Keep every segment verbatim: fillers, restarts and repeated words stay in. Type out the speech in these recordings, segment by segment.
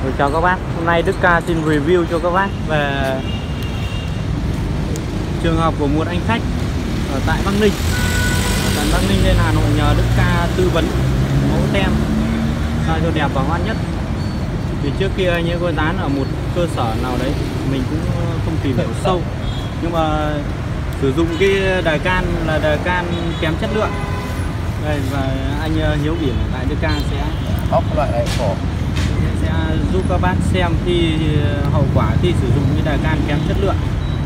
Rồi, chào các bác, hôm nay Đức Ca xin review cho các bác về trường hợp của một anh khách ở tại Bắc Ninh. Ở tại Bắc Ninh lên Hà Nội nhờ Đức Ca tư vấn mẫu tem sao cho đẹp và ngoan nhất. Thì trước kia anh ấy có dán ở một cơ sở nào đấy, mình cũng không tìm hiểu sâu. Nhưng mà sử dụng cái đài can là đài can kém chất lượng. Đây, và anh Hiếu Biển tại Đức Ca sẽ bóc loại này khổ, sẽ giúp các bác xem khi hậu quả khi sử dụng cái đài can kém chất lượng.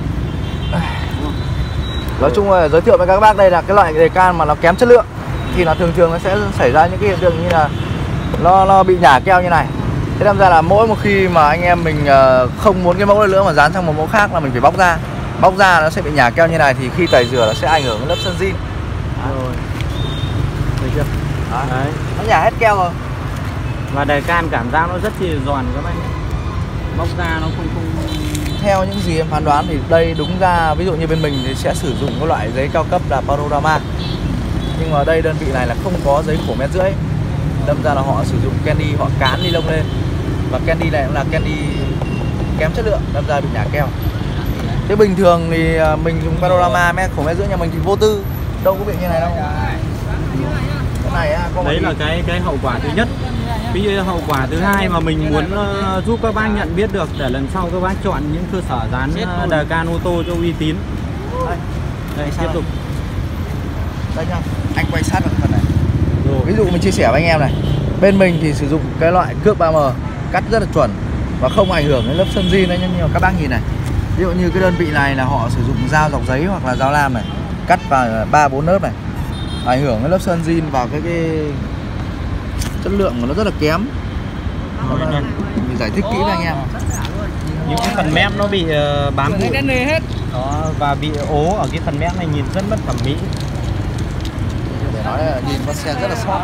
Nói chung là giới thiệu với các bác đây là cái loại đề can mà nó kém chất lượng thì nó thường thường nó sẽ xảy ra những cái hiện tượng như là nó, nó bị nhả keo như này. Thế đâm ra là mỗi một khi mà anh em mình không muốn cái mẫu này nữa mà dán sang một mẫu khác là mình phải bóc ra. Bóc ra nó sẽ bị nhả keo như này thì khi tẩy rửa nó sẽ ảnh hưởng đến lớp sơn zin. Rồi. Thấy chưa? Đấy. Đấy. Nó nhả hết keo rồi. Và đài can cảm giác nó rất là giòn các bạn nhé. Bóc ra nó không không theo những gì em phán đoán thì đây đúng ra ví dụ như bên mình thì sẽ sử dụng cái loại giấy cao cấp là Panorama. Nhưng mà đây đơn vị này là không có giấy khổ mét rưỡi. Đâm ra là họ sử dụng candy, họ cán ni lông lên. Và candy này cũng là candy kém chất lượng, đâm ra bị nhả keo. Thế bình thường thì mình dùng Panorama mét khổ mét rưỡi nhà mình thì vô tư, đâu có bị như này đâu. Cái này á, có đấy là cái cái hậu quả thứ nhất. Ví dụ hậu quả thứ hai mà mình muốn uh, giúp các bác nhận biết được để lần sau các bác chọn những cơ sở dán uh, đài can ô tô cho uy tín. Đây, đây tiếp tục. Đây nhá, anh quay sát vào phần này. Rồi. Ví dụ mình chia sẻ với anh em này, bên mình thì sử dụng cái loại cước ba M cắt rất là chuẩn và không ảnh hưởng đến lớp sơn zin đấy, nhưng mà các bác nhìn này. Ví dụ như cái đơn vị này là họ sử dụng dao dọc giấy hoặc là dao lam này, cắt vào ba bốn lớp này, ảnh hưởng đến lớp sơn zin vào cái cái chất lượng của nó rất là kém. Rồi, mình giải thích kỹ với anh em. Những cái phần mép nó bị uh, bám bụi hết đó, và bị ố ở cái phần mép này nhìn rất mất thẩm mỹ. Để nói là nhìn con xe rất là sót.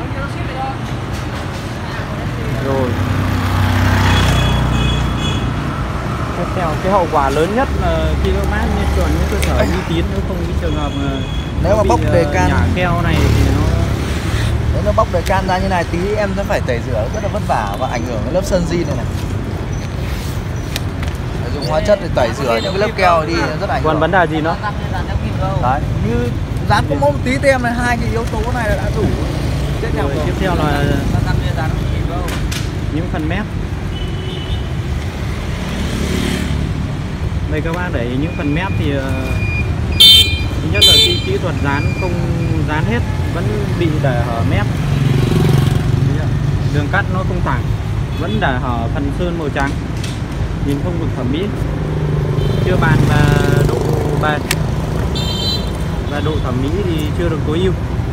Rồi. Tiếp theo cái hậu quả lớn nhất là khi các bác nên chọn những cơ sở uy tín, nếu không cái trường hợp nếu mà bóc đề can nhả keo này thì nó nếu nó bóc đề can ra như này tí em sẽ phải tẩy rửa rất là vất vả và ảnh hưởng đến lớp sơn zin này này. Phải dùng hóa chất để tẩy rửa những cái lớp keo đi rất ảnh hưởng. Còn vấn đề gì nữa? Đấy, như dán có một tí tem này, hai cái yếu tố này là đã đủ. Rồi, tiếp theo là những phần mép. Đây các bác để ý những phần mép thì uh, thứ nhất là cái kỹ thuật dán không dán hết, vẫn bị để hở mép. Đường cắt nó không thẳng, vẫn để hở phần sơn màu trắng, nhìn không được thẩm mỹ. Chưa bàn là độ bền và độ thẩm mỹ thì chưa được tối ưu.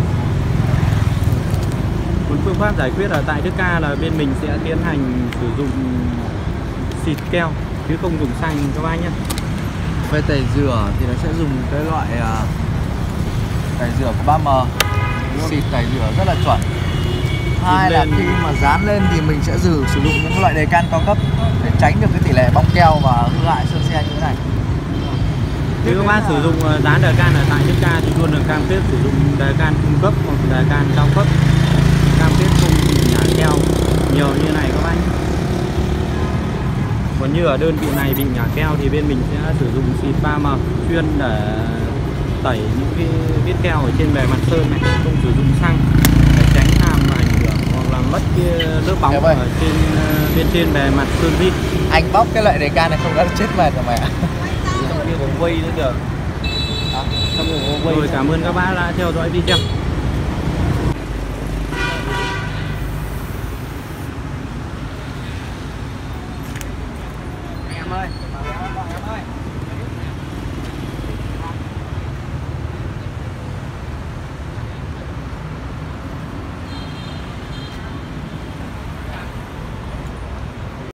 Một phương pháp giải quyết ở tại Đức Ca là bên mình sẽ tiến hành sử dụng xịt keo chứ không dùng xăng các bác nhé. Về tẩy rửa thì nó sẽ dùng cái loại uh, tẩy rửa của ba M, xịt tẩy rửa rất là chuẩn. Hai là khi mà dán lên thì mình sẽ sử sử dụng những loại đề can cao cấp để tránh được cái tỷ lệ bong keo và hư hại sơn xe như thế này. Nếu các bác sử dụng dán đề can ở tại Đức Ca thì luôn được cam kết sử dụng đề can trung cấp hoặc đề can cao cấp, cam kết không bị nhả keo nhiều như này các bác nhé. Còn như ở đơn vị này bị nhả keo thì bên mình sẽ sử dụng xịt ba M chuyên để tẩy những cái vết keo ở trên bề mặt sơn này, không sử dụng xăng để tránh làm ảnh hưởng hoặc là mất cái lớp bóng ở trên bên trên bề mặt sơn zin. Anh bóc cái loại đề can này không đã chết mệt rồi mày ạ. Trong kia cũng quay nữa kìa. Rồi, cảm ơn các bác đã theo dõi video. Em ơi.